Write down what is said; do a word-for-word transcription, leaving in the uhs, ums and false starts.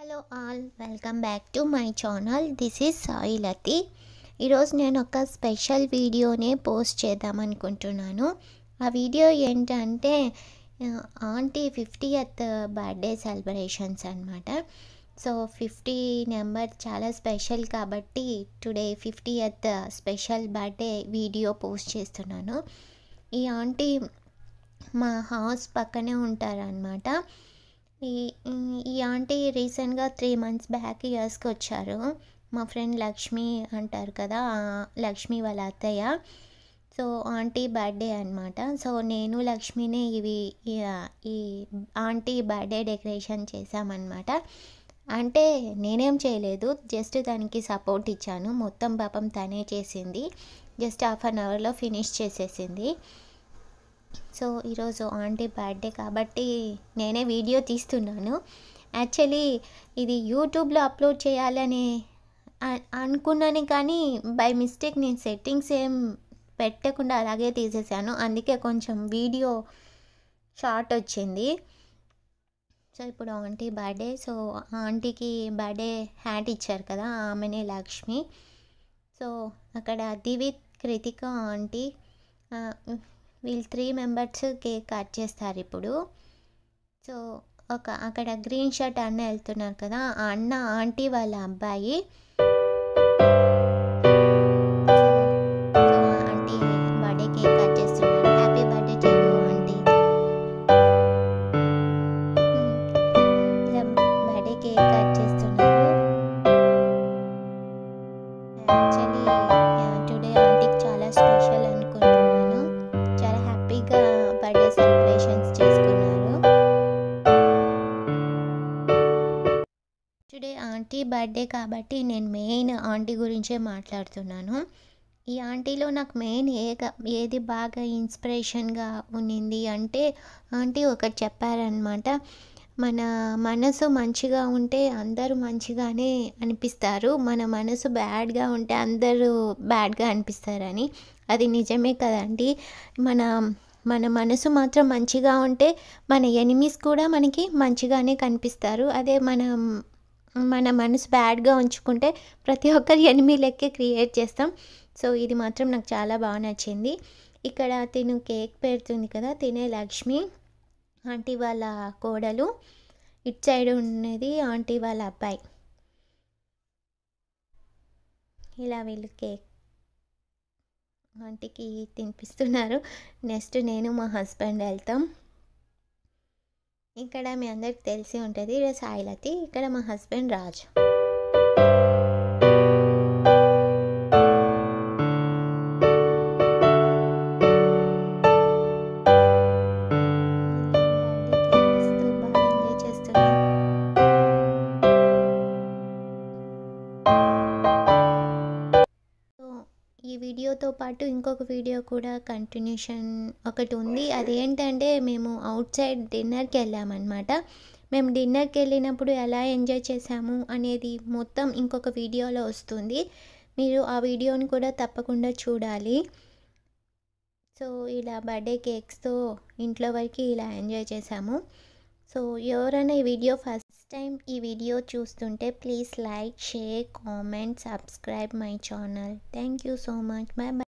Hello all, welcome back to my channel. This is Sailathi. ఈరోజు నేను ఒక స్పెషల్ వీడియోనే పోస్ట్ చేద్దాం అనుకుంటున్నాను. ఆ వీడియో ఏంటంటే ఆంటీ ఫిఫ్టీయత్ బర్త్డే సెలబ్రేషన్స్ అనమాట. సో ఫిఫ్టీ నెంబర్ చాలా స్పెషల్ కాబట్టి today fiftieth special birthday video post చేస్తున్నాను. ఈ ఆంటీ మా హౌస్ పక్కనే ఉంటారనమాట. ఈ ఈ ఆంటీ రీసెంట్గా త్రీ మంత్స్ బ్యాక్ యూఎస్కి వచ్చారు. మా ఫ్రెండ్ లక్ష్మి అంటారు కదా, లక్ష్మి వాళ్ళ అత్తయ్య. సో ఆంటీ బర్త్డే అనమాట. సో నేను లక్ష్మినే ఇవి ఈ ఆంటీ బర్త్డే డెకరేషన్ చేశామన్నమాట. అంటే నేనేం చేయలేదు, జస్ట్ దానికి సపోర్ట్ ఇచ్చాను. మొత్తం పాపం తనే చేసింది, జస్ట్ హాఫ్ అన్ అవర్లో ఫినిష్ చేసేసింది. సో ఈరోజు ఆంటీ బర్త్డే కాబట్టి నేనే వీడియో తీస్తున్నాను. యాక్చువల్లీ ఇది యూట్యూబ్లో అప్లోడ్ చేయాలని అనుకున్నాను, కానీ బై మిస్టేక్ నేను సెట్టింగ్స్ ఏం పెట్టకుండా అలాగే తీసేసాను. అందుకే కొంచెం వీడియో షార్ట్ వచ్చింది. సో ఇప్పుడు ఆంటీ బర్త్డే. సో ఆంటీకి బర్త్డే హ్యాట్ ఇచ్చారు కదా, ఆమెనే లక్ష్మి. సో అక్కడ దివిత్, కృతిక ఆంటీ, వీళ్ళు త్రీ మెంబర్స్ కేక్ కట్ చేస్తారు ఇప్పుడు. సో ఒక అక్కడ గ్రీన్ షర్ట్ అన్న వెళ్తున్నారు కదా, ఆ అన్న ఆంటీ వాళ్ళ అబ్బాయి. So aunty birthday cake cut చేస్తున్నారు. Happy birthday to you aunty. ఇలా బర్త్డే కేక్ కట్ చేస్తున్నారు. యాక్చువల్లీ టుడే ఆంటీకి చాలా స్పెషల్ అనుకుంటున్నాను. చాలా హ్యాపీగా బర్త్డే సెలబ్రేషన్స్ చేసుకున్నారు. టుడే ఆంటీ బర్త్డే కాబట్టి నేను మెయిన్ ఆంటీ గురించే మాట్లాడుతున్నాను. ఈ ఆంటీలో నాకు మెయిన్ ఏ ఏది బాగా ఇన్స్పిరేషన్గా ఉన్నింది అంటే, ఆంటీ ఒకటి చెప్పారనమాట, మన మనసు మంచిగా ఉంటే అందరూ మంచిగానే అనిపిస్తారు, మన మనసు బ్యాడ్గా ఉంటే అందరూ బ్యాడ్గా అనిపిస్తారని. అది నిజమే కదండి. మన మన మనసు మాత్రం మంచిగా ఉంటే మన ఎనిమీస్ కూడా మనకి మంచిగానే కనిపిస్తారు. అదే మనం మన మనసు బ్యాడ్గా ఉంచుకుంటే ప్రతి ఒక్కరి ఎనిమీ లెక్కే క్రియేట్ చేస్తాం. సో ఇది మాత్రం నాకు చాలా బాగా నచ్చింది. ఇక్కడ తిను కేక్ పెడుతుంది కదా, తినే లక్ష్మి ఆంటీ వాళ్ళ కోడలు. ఇటు సైడ్ ఉన్నది ఆంటీ వాళ్ళ అబ్బాయి. ఇలా వీళ్ళు కేక్ ఆంటీకి తినిపిస్తున్నారు. నెక్స్ట్ నేను మా హస్బెండ్ వెళ్తాం. ఇక్కడ మీ అందరికి తెలిసి ఉంటుంది సాయిలతి, ఇక్కడ మా హస్బెండ్ రాజు. ఈ వీడియోతో పాటు ఇంకొక వీడియో కూడా కంటిన్యూషన్ ఒకటి ఉంది. అదేంటంటే మేము అవుట్ సైడ్ డిన్నర్కి వెళ్ళామన్నమాట. మేము డిన్నర్కి వెళ్ళినప్పుడు ఎలా ఎంజాయ్ చేసాము అనేది మొత్తం ఇంకొక వీడియోలో వస్తుంది. మీరు ఆ వీడియోని కూడా తప్పకుండా చూడాలి. సో ఇలా బర్త్డే కేక్స్తో ఇంట్లో వరకు ఇలా ఎంజాయ్ చేసాము. సో ఎవరైనా ఈ వీడియో ఫస్ట్ టైం ఈ వీడియో చూస్తుంటే please like, share, comment, subscribe my channel. Thank you so much. Bye bye.